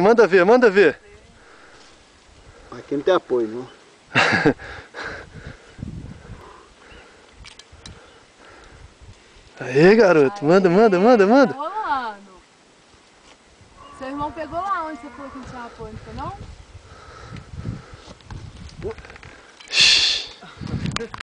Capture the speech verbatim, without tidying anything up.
Manda ver, manda ver. Aqui não tem apoio, não. Aê, garoto. Manda, manda, manda, manda. Tá rolando. Seu irmão pegou lá onde você falou que não tinha apoio, não foi não?